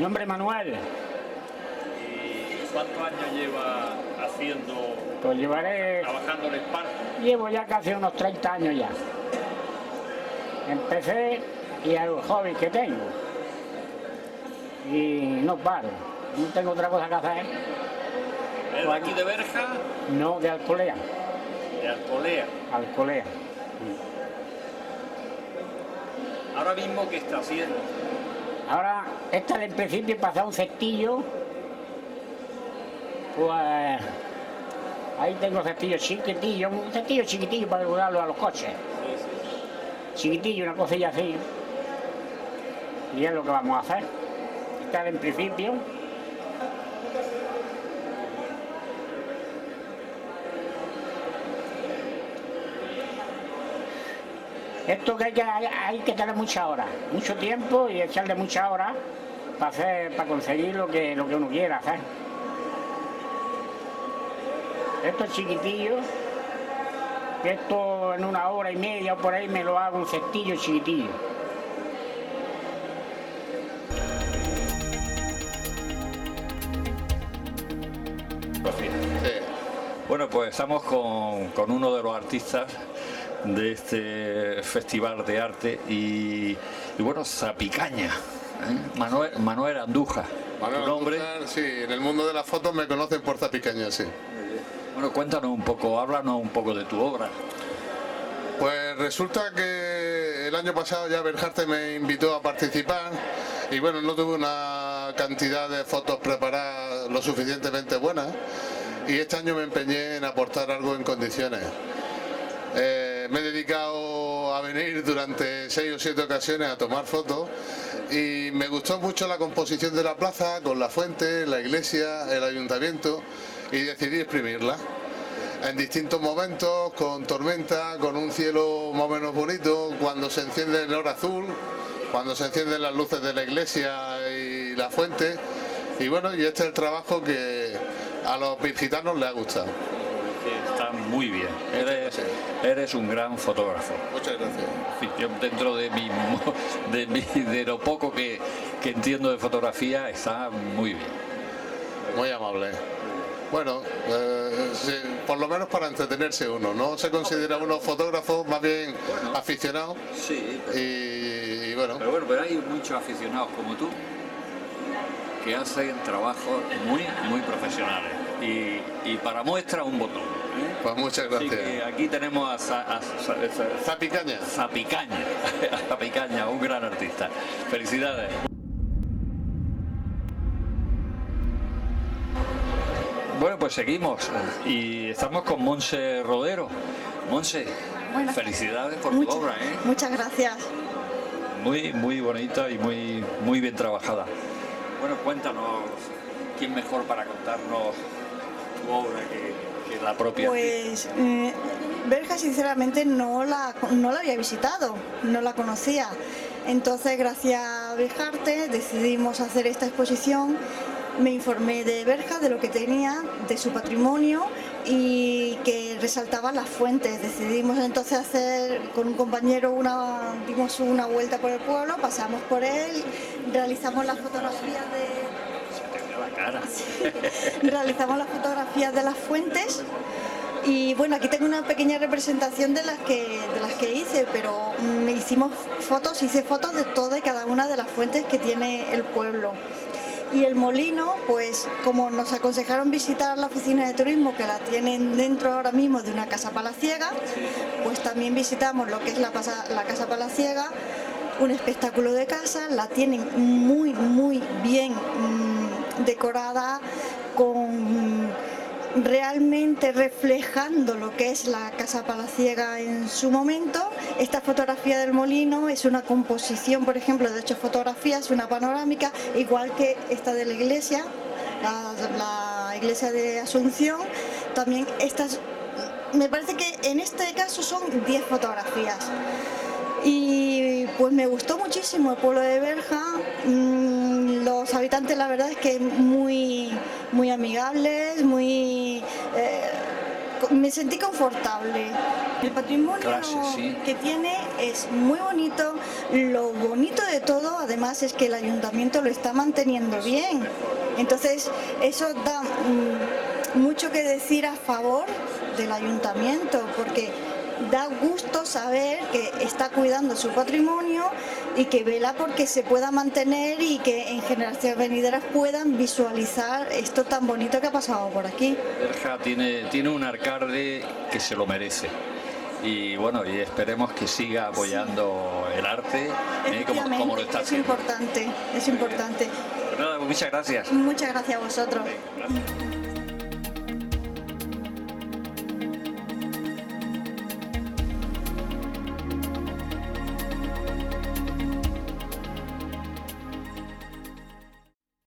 nombre es Manuel. ¿Y cuántos años lleva haciendo, Pues trabajando en esparto? llevo ya casi unos 30 años ya. Empecé y el hobby que tengo. Y no paro, no tengo otra cosa que hacer. ¿Es de aquí de Berja? No, de Alcolea. De Alcolea. Alcolea. Ahora mismo, ¿qué está haciendo? Ahora, esta del principio pasado un cestillo. Pues ahí tengo cestillo chiquitillo, un cestillo chiquitillo para ayudarlo a los coches. Chiquitillo, una cosilla así. Y es lo que vamos a hacer. Esta del principio. Esto que hay que tener muchas horas, mucho tiempo y echarle muchas horas para conseguir lo que uno quiera hacer. Esto es chiquitillo, esto en 1 hora y media o por ahí me lo hago un cestillo chiquitillo. Sí. Bueno, pues estamos con uno de los artistas de este festival de arte y bueno, Zapicaña, Manuel Andújar. Manuel Andújar, sí, en el mundo de las fotos me conocen por Zapicaña, sí. Bueno, cuéntanos un poco, háblanos un poco de tu obra. Pues resulta que el año pasado ya Berjarte me invitó a participar y bueno, no tuve una cantidad de fotos preparadas lo suficientemente buenas y este año me empeñé en aportar algo en condiciones. Me he dedicado a venir durante 6 o 7 ocasiones a tomar fotos y me gustó mucho la composición de la plaza con la fuente, la iglesia, el ayuntamiento y decidí exprimirla. En distintos momentos, con tormenta, con un cielo más o menos bonito, cuando se enciende el oro azul, cuando se encienden las luces de la iglesia y la fuente. Y bueno, y este es el trabajo que a los virgitanos les ha gustado. Está muy bien, eres un gran fotógrafo. Muchas gracias. Yo dentro de lo poco que entiendo de fotografía, está muy bien. Muy amable. Bueno, sí, por lo menos para entretenerse uno, no se considera uno fotógrafo, más bien aficionado. Sí. Y bueno. Pero hay muchos aficionados como tú que hacen trabajos muy profesionales y para muestra un botón. Pues muchas gracias. Así que aquí tenemos a Zapicaña. Zapicaña, un gran artista. Felicidades. Bueno, pues seguimos y estamos con Montse Rodero. Montse, felicidades por tu obra, ¿eh? Muchas gracias. Muy bonita y muy bien trabajada. Bueno, cuéntanos, ¿quién mejor para contarnos tu obra que la propia? Pues Berja sinceramente no la había visitado, no la conocía. Entonces, gracias a Berjarte decidimos hacer esta exposición. Me informé de Berja, de lo que tenía, de su patrimonio y que resaltaba las fuentes. Decidimos entonces hacer con un compañero dimos una vuelta por el pueblo, pasamos por él, realizamos las fotografías realizamos las fotografías de las fuentes. Y bueno, aquí tengo una pequeña representación de las que hice, pero hice fotos de toda y cada una de las fuentes que tiene el pueblo. Y el molino, pues como nos aconsejaron visitar la oficina de turismo, que la tienen dentro ahora mismo de una casa palaciega, pues también visitamos lo que es la casa palaciega, un espectáculo de casa, la tienen muy bien decorada, realmente reflejando lo que es la casa palaciega en su momento. Esta fotografía del molino es una composición, por ejemplo, de 8 fotografías, una panorámica, igual que esta de la iglesia, la iglesia de Asunción. También estas, me parece que en este caso son 10 fotografías. Y pues me gustó muchísimo el pueblo de Berja. Los habitantes, la verdad es que muy amigables, me sentí confortable. El patrimonio que tiene es muy bonito. Lo bonito de todo, además, es que el ayuntamiento lo está manteniendo bien. Entonces, eso da mucho que decir a favor del ayuntamiento, porque da gusto saber que está cuidando su patrimonio y que vela porque se pueda mantener y que en generaciones venideras puedan visualizar esto tan bonito que ha pasado por aquí. Berja tiene un alcalde que se lo merece. Y bueno, y esperemos que siga apoyando el arte como lo está haciendo. Es importante. Pues nada, muchas gracias. Muchas gracias a vosotros. Gracias.